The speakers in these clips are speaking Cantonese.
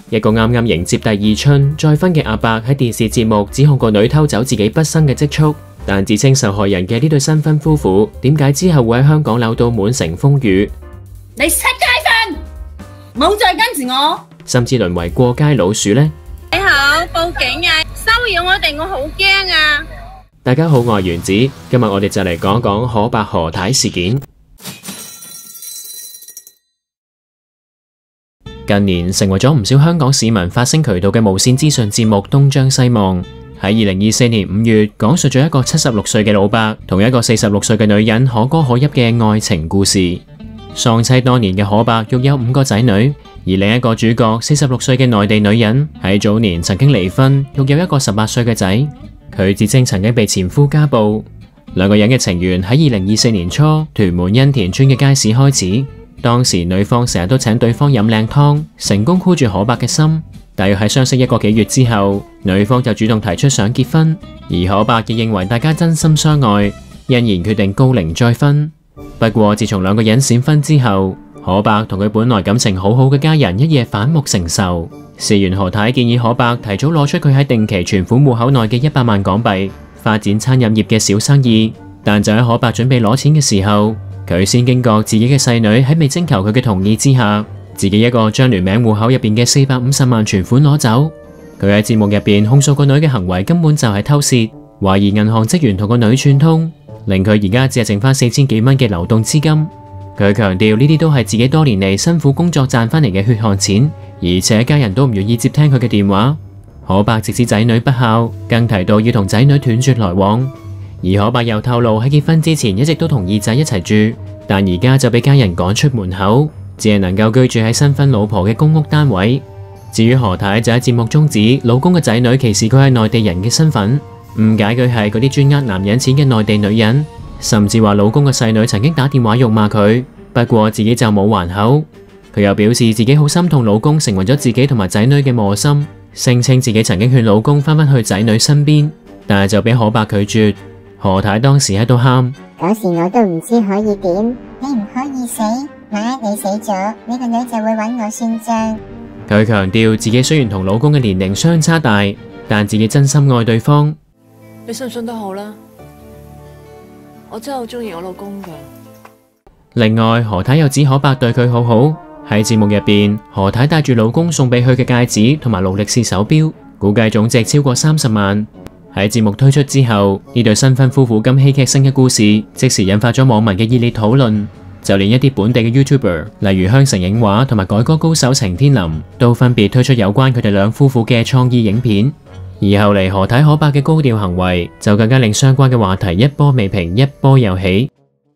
一個啱啱迎接第二春再婚嘅阿伯喺電視節目指控個女偷走自己畢生嘅積蓄，但自稱受害人嘅呢對新婚夫婦點解之後會喺香港扭到滿城風雨？ 你出街瞓，冇再跟住我， 甚至淪為過街老鼠呢？ 你好，報警啊！騷擾我哋，我好驚啊！ 大家好，我係原子，今日我哋就嚟講一講可伯何太事件。近年成為咗唔少香港市民發聲渠道嘅無線資訊節目《東張西望》，喺2024年5月講述咗一個76歲嘅老伯同一個46歲嘅女人可歌可泣嘅愛情故事。喪妻多年嘅可伯育有5個仔女，而另一個主角46歲嘅內地女人喺早年曾經離婚，育有一個18歲嘅仔。佢自稱曾經被前夫家暴。兩個人嘅情緣喺2024年初屯門欣田村嘅街市開始。當時女方成日都請對方飲靚湯，成功箍住可伯嘅心。大約喺相識1個幾月之後，女方就主動提出想結婚，而可伯亦認為大家真心相愛，欣然決定高齡再婚。不過自從兩個人閃婚之後，可伯同佢本來感情好好嘅家人一夜反目成仇。事緣何太建議可伯提早攞出佢喺定期存款戶口內嘅100萬港幣，發展餐飲業嘅小生意。但就喺可伯準備攞錢嘅時候，佢先驚覺自己嘅細女喺未徵求佢嘅同意之下，自己一個將聯名戶口入邊嘅450萬存款攞走。佢喺節目入邊控訴個女嘅行為根本就係偷竊，懷疑銀行職員同個女串通，令佢而家只係剩翻4000幾蚊嘅流動資金。佢強調呢啲都係自己多年嚟辛苦工作賺翻嚟嘅血汗錢，而且家人都唔願意接聽佢嘅電話。可伯直指仔女不孝，更提到要同仔女斷絕來往。而可伯又透露喺結婚之前一直都同二仔一齊住，但而家就俾家人趕出門口，只係能夠居住喺新婚老婆嘅公屋單位。至於何太就喺節目中指老公嘅仔女歧視佢係內地人嘅身份，誤解佢係嗰啲專呃男人錢嘅內地女人，甚至話老公嘅細女曾經打電話辱罵佢，不過自己就冇還口。佢又表示自己好心痛老公成為咗自己同埋仔女嘅磨心，聲稱自己曾經勸老公翻返去仔女身邊，但係就俾可伯拒絕。何太當時喺度喊： 嗰時我都唔知可以點，你唔可以死，萬一你死咗，你個女就會揾我算賬。 佢強調自己雖然同老公嘅年齡相差大，但自己真心愛對方。 你信唔信都好啦，我真係好中意我老公㗎。 另外，何太又指可伯對佢好好。喺節目入邊，何太帶住老公送俾佢嘅戒指同埋勞力士手錶，估計總值超過30萬。喺節目推出之後，呢對新婚夫婦咁戲劇性嘅故事，即時引發咗網民嘅熱烈討論。就連一啲本地嘅 YouTuber，例如香城影畫同埋改歌高手程天林，都分別推出有關佢哋兩夫婦嘅創意影片。而後嚟何太可伯嘅高調行為，就更加令相關嘅話題一波未平，一波又起。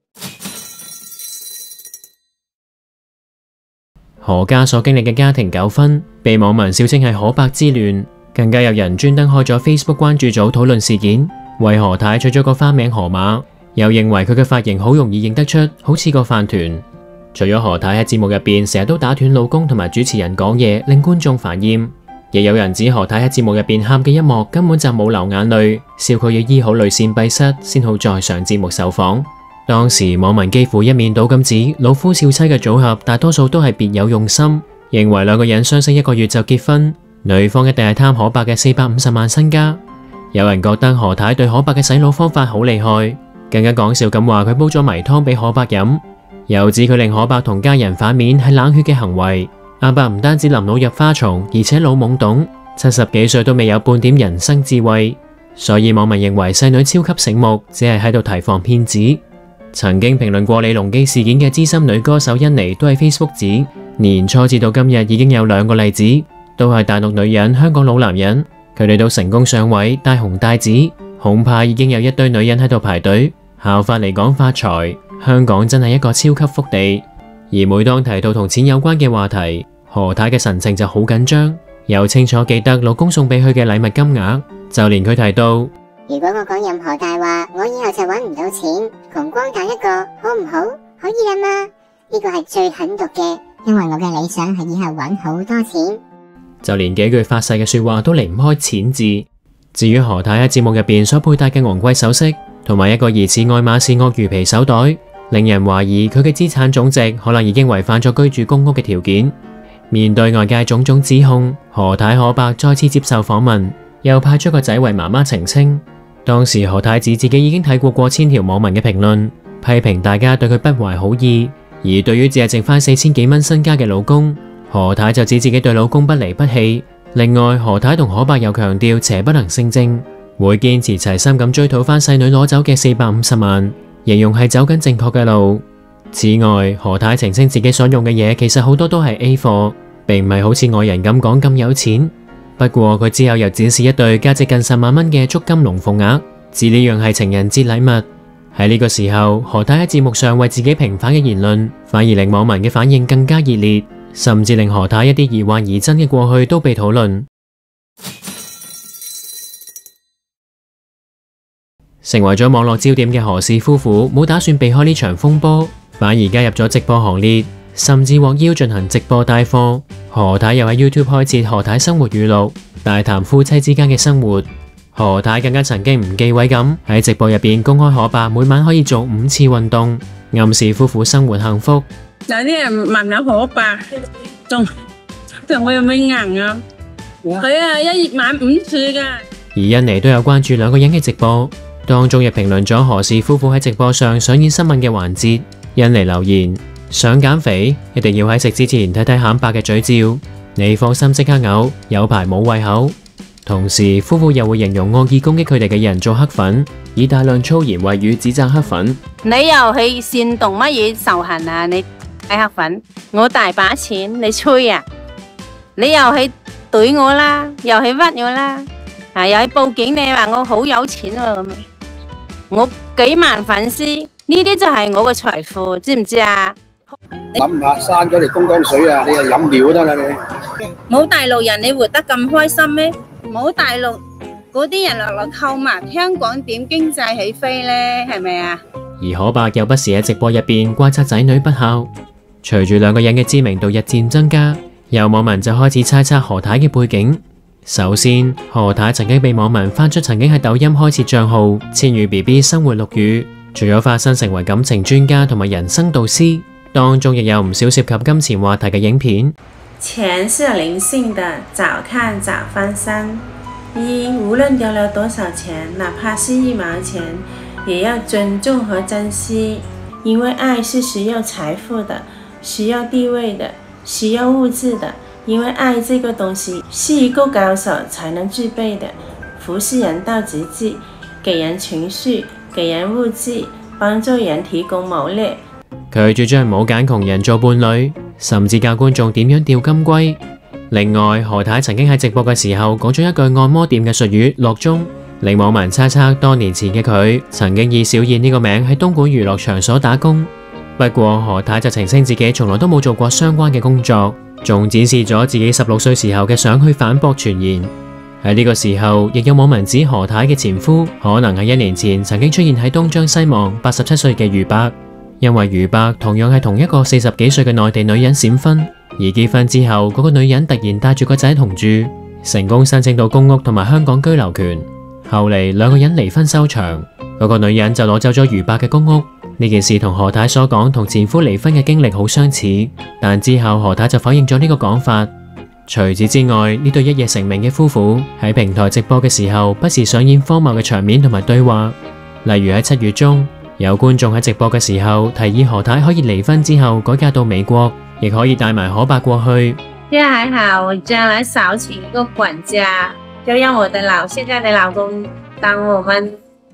何家所經歷嘅家庭糾紛，被網民笑稱係可伯之亂。更加有人專登開咗 Facebook 關注組討論事件，為何太取咗個花名何馬，又認為佢嘅髮型好容易認得出，好似個飯團。除咗何太喺節目入邊成日都打斷老公同埋主持人講嘢，令觀眾煩厭，亦有人指何太喺節目入邊喊嘅一幕根本就冇流眼淚，笑佢要醫好淚腺閉塞先好再上節目受訪。當時網民幾乎一面倒咁指老夫少妻嘅組合大多數都係別有用心，認為兩個人相識1個月就結婚，女方一定係貪可伯嘅450萬身家。有人覺得何太對可伯嘅洗腦方法好厲害，更加講笑咁話佢煲咗迷湯俾可伯飲，又指佢令可伯同家人反面係冷血嘅行為。阿伯唔單止臨老入花叢，而且老懵懂，70幾歲都未有半點人生智慧。所以網民認為細女超級醒目，只係喺度提防騙子。曾經評論過李隆基事件嘅資深女歌手甄妮都喺 Facebook 指，年初至到今日已經有2個例子，都係大陸女人、香港老男人，佢哋都成功上位，大紅大紫，恐怕已經有一堆女人喺度排隊效法嚟講發財。香港真係一個超級福地。而每當提到同錢有關嘅話題，何太嘅神情就好緊張，又清楚記得老公送俾佢嘅禮物金額，就連佢提到， 如果我講任何大話，我以後就揾唔到錢，窮光蛋一個，好唔好？可以啦嘛？呢個係最狠毒嘅，因為我嘅理想係以後揾好多錢。 就連幾句發誓嘅說話都離唔開錢字。至於何太喺節目入邊所佩戴嘅昂貴首飾，同埋一個疑似愛馬仕鱷魚皮手袋，令人懷疑佢嘅資產總值可能已經違反咗居住公屋嘅條件。 面對外界種種指控，何太可伯再次接受訪問，又派出個仔為媽媽澄清。當時何太指自己已經睇過千條網民嘅評論，批評大家對佢不懷好意。而對於只係剩翻4000幾蚊身家嘅老公，何太就指自己對老公不離不棄。另外，何太同可伯又強調邪不能勝正，會堅持齊心咁追討翻細女攞走嘅450萬，形容係走緊正確嘅路。此外，何太澄清自己所用嘅嘢其實好多都係 A 貨，並唔係好似外人咁講咁有錢。不過佢之後又展示一對價值近10萬蚊嘅足金龍鳳鈪，指呢樣係情人節禮物。喺呢個時候，何太喺節目上為自己平反嘅言論，反而令網民嘅反應更加熱烈，甚至令何太一啲疑幻疑真嘅過去都被討論。成為咗網絡焦點嘅何氏夫婦冇打算避開呢場風波，反而加入咗直播行列，甚至獲邀進行直播帶貨。何太又喺 YouTube 開設何太生活語錄，大談夫妻之間嘅生活。何太更加曾經唔忌諱咁喺直播入邊公開可伯每晚可以做5次運動，暗示夫婦生活幸福。 有啲人問阿可伯，仲我有冇硬啊？佢啊一晚5次噶。 而印尼都有關注兩個人嘅直播，當中亦評論咗何氏夫婦喺直播上上演新聞嘅環節。印尼留言：想減肥一定要喺食之前睇睇顯白嘅嘴照，你放心即刻嘔，有排冇胃口。同時，夫婦又會形容惡意攻擊佢哋嘅人做黑粉，以大量粗言穢語指責黑粉。 你又去煽動乜嘢仇恨啊？你係黑粉，我大把錢，你吹啊？你又去懟我啦，又去屈我啦，又去報警，你話我好有錢喎咁。我幾萬粉絲，呢啲就係我嘅財富，知唔知啊？ 諗下刪咗你公江水啊，你就飲料得啦你。 冇大陸人你活得咁開心咩？冇大陸嗰啲人落購物，香港點經濟起飛呢？係咪啊？ 而可伯又不時喺直播入邊怪責仔女不孝。隨住兩個人嘅知名度日漸增加，有網民就開始猜測何太嘅背景。首先，何太曾經被網民翻出曾經喺抖音開設賬號千羽 BB 生活錄語，除咗化身成為感情專家同埋人生導師，當中亦有唔少涉及金錢話題嘅影片。 錢是靈性的，早看早翻身。無論掉了多少錢，哪怕是1毛錢，也要尊重和珍惜，因為愛是需要財富的，需要地位的，需要物質的。因為愛這個東西是一個高手才能具備的，服侍人到極致，給人情緒，給人物質，幫助人提供謀略。 佢主張冇揀窮人做伴侶，甚至教觀眾點樣釣金龜。另外，何太曾經喺直播嘅時候講咗一句按摩店嘅術語落鐘，令網民猜測多年前嘅佢曾經以小燕呢個名喺東莞娛樂場所打工。不過何太就澄清自己從來都冇做過相關嘅工作，仲展示咗自己16歲時候嘅相去反駁傳言。喺呢個時候，亦有網民指何太嘅前夫可能係1年前曾經出現喺東張西望87歲嘅俞伯，因為俞伯同樣係同一個40幾歲嘅內地女人閃婚，而結婚之後嗰個女人突然帶住個仔同住，成功申請到公屋同埋香港居留權。後嚟兩個人離婚收場，嗰個女人就攞走咗俞伯嘅公屋。呢件事同何太所講同前夫離婚嘅經歷好相似，但之後何太就否認咗呢個講法。除此之外，呢對一夜成名嘅夫婦喺平台直播嘅時候，不時上演荒謬嘅場面同埋對話。例如喺7月中，有觀眾喺直播嘅時候提議何太可以離婚之後改嫁到美國，亦可以帶埋可伯過去。 這還好，我將來少請一個管家，就讓我的現在的老公當我們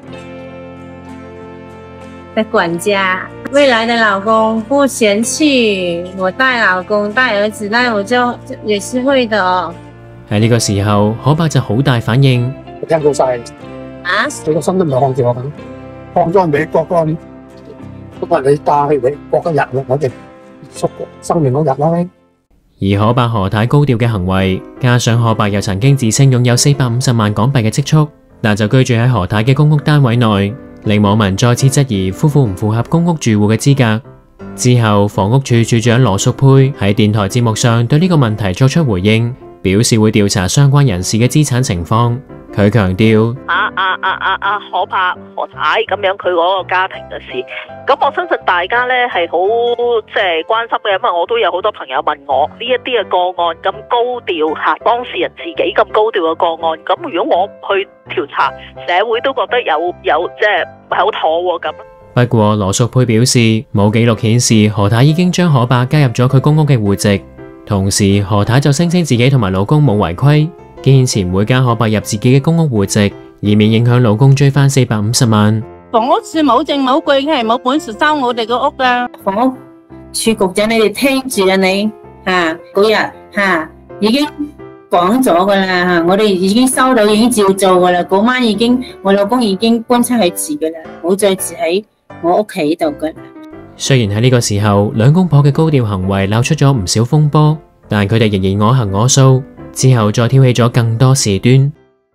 的管家，未來的老公不嫌棄我帶老公帶兒子，那我就也是會的哦。 喺呢個時候，可伯就好大反應。 我聽到晒啊！你個心都唔係看住我咁，放咗去美國嗰陣，不過你帶去美國嗰日，我哋縮生命嗰日啦。 而可伯何太高調嘅行為，加上可伯又曾經自稱擁有450萬港幣嘅積蓄，但就居住喺何太嘅公屋單位內，令網民再次質疑夫婦唔符合公屋住戶嘅資格。之後，房屋署署長羅淑佩喺電台節目上對呢個問題作出回應，表示會調查相關人士嘅資產情況。 佢強調可柏何太咁樣佢嗰個家庭嘅事，咁我相信大家呢係好關心嘅，因為我都有好多朋友問我呢一啲嘅個案咁高調嚇，當事人自己咁高調嘅個案，咁如果我唔去調查，社會都覺得有唔係好妥喎咁。 不過羅淑佩表示，冇記錄顯示何太已經將可柏加入咗佢公屋嘅戶籍，同時何太就聲稱自己同埋老公冇違規，堅持唔會加可柏入自己嘅公屋戶籍，以免影響老公追翻450萬。 房屋署冇證冇據，係冇本事收我哋個屋噶。 房屋署局長，你哋聽住啊你嗰日已經講咗噶啦，我哋已經收到，已經照做噶啦。嗰晚我老公已經搬出去住噶啦，冇再住喺我屋企度噶啦。 雖然喺呢個時候，兩公婆嘅高調行為鬧出咗唔少風波，但佢哋仍然我行我素，之後再挑起咗更多事端。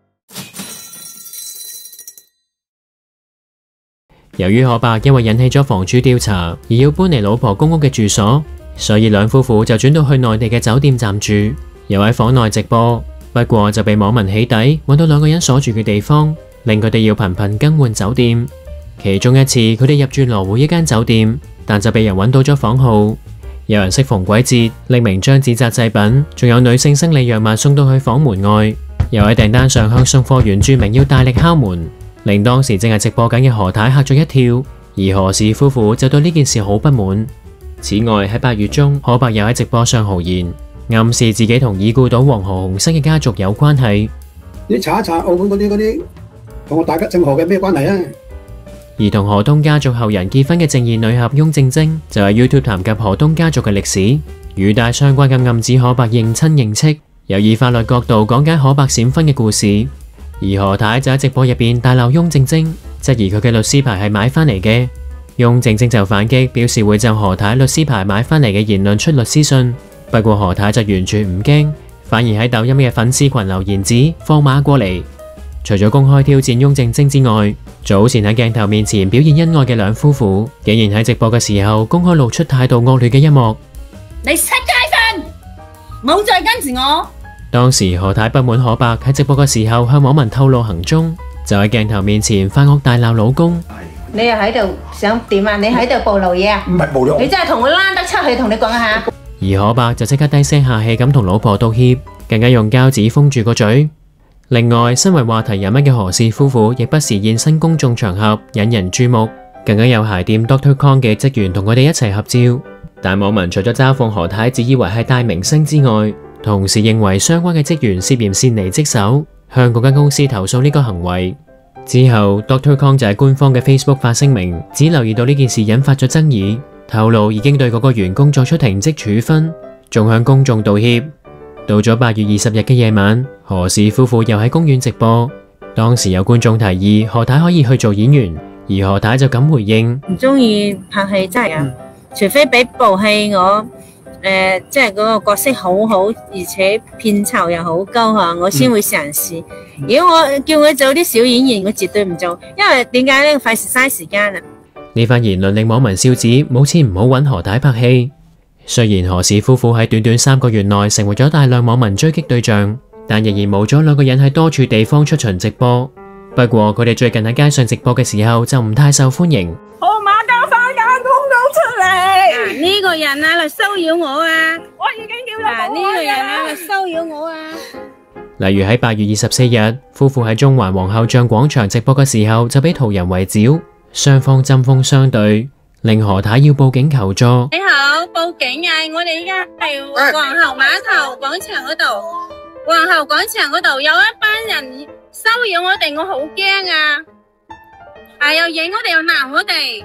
由於可柏因為引起咗房署調查而要搬離老婆公屋嘅住所，所以兩夫婦就轉到去內地嘅酒店暫住，又喺房內直播。不過就被網民起底，揾到兩個人所住嘅地方，令佢哋要頻頻更換酒店。其中一次佢哋入住羅湖一間酒店，但就被人揾到咗房號。有人適逢鬼節，匿名將紙紮製品仲有女性生理藥物送到去房門外，又喺訂單上向送貨員注明要大力敲門，令當時正係直播緊嘅何太嚇咗一跳，而何氏夫婦就對呢件事好不滿。此外喺8月中，可柏又喺直播上豪言，暗示自己同已故賭王何鴻燊嘅家族有關係。 你查一查澳門嗰啲同我大吉正何嘅咩關係啊？ 而同何東家族後人結婚嘅正義女俠翁靜晶就喺 YouTube 談及何東家族嘅歷史，語帶相關嘅暗指可柏認親認戚，又以法律角度講解可柏閃婚嘅故事。而何太就喺直播入邊大鬧翁靜晶，質疑佢嘅律師牌係買翻嚟嘅。翁靜晶就反擊，表示會就何太律師牌買翻嚟嘅言論出律師信。不過何太就完全唔驚，反而喺抖音嘅粉絲群留言指放馬過嚟。除咗公開挑戰翁靜晶之外，早前喺鏡頭面前表現恩愛嘅兩夫婦，竟然喺直播嘅時候公開露出態度惡劣嘅一幕。 你出街瞓，冇再跟住我。 當時何太不滿可柏喺直播嘅時候向網民透露行蹤，就喺鏡頭面前發惡大鬧老公。 你又喺度想點啊？你喺度暴露嘢啊？ 唔係暴露， 你真係同我拉得出去，同你講一下。 而可柏就即刻低聲下氣咁同老婆道歉，更加用膠紙封住個嘴。另外，身為話題人物嘅何氏夫婦亦不時現身公眾場合，引人注目。更加有鞋店 Dr. Kong 嘅職員同佢哋一齊合照。但網民除咗嘲諷何太只以為係大明星之外，同時認為相關嘅職員涉嫌擅離職守，向嗰間公司投訴呢個行為。之後 Dr. Kong 就喺官方嘅 Facebook 發聲明，只留意到呢件事引發咗爭議，透露已經對嗰個員工作出停職處分，仲向公眾道歉。到咗8月20日嘅夜晚，何氏夫婦又喺公園直播。當時有觀眾提議何太可以去做演員，而何太就咁回應： 唔中意拍戲真係啊，除非俾部戲我，即係嗰個角色好好，而且片酬又好高吓，我先會嘗試。如果我叫佢做啲小演員，我絕對唔做，因為點解咧？費事嘥時間啊！呢番言論令網民笑指冇錢唔好揾何太拍戲。雖然何氏夫婦喺短短3個月內成為咗大量網民追擊對象，但仍然冇咗兩個人喺多處地方出巡直播。不過佢哋最近喺街上直播嘅時候就唔太受歡迎。 號碼交翻間公屋出嚟！呢個人啊嚟騷擾我啊！我已經叫咗呢個人啊嚟騷擾我啊！ 例如喺8月24日，夫婦喺中環皇后像廣場直播嘅時候就俾途人圍剿，雙方針鋒相對，令何太要報警求助。 你好，報警啊！我哋依家係皇后碼頭廣場嗰度，皇后廣場嗰度有一班人騷擾我哋，我好驚啊！又影我哋又鬧我哋。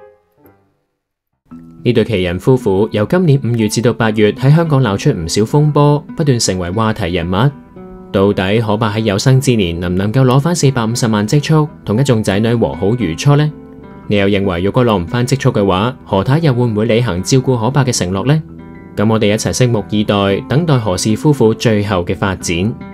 呢對奇人夫婦由今年5月至到8月喺香港鬧出唔少風波，不斷成為話題人物。到底可柏喺有生之年能唔能夠攞翻450萬積蓄，同一眾仔女和好如初呢？你又認為如果攞唔翻積蓄嘅話，何太又會唔會履行照顧可柏嘅承諾呢？咁我哋一齊拭目以待，等待何氏夫婦最後嘅發展。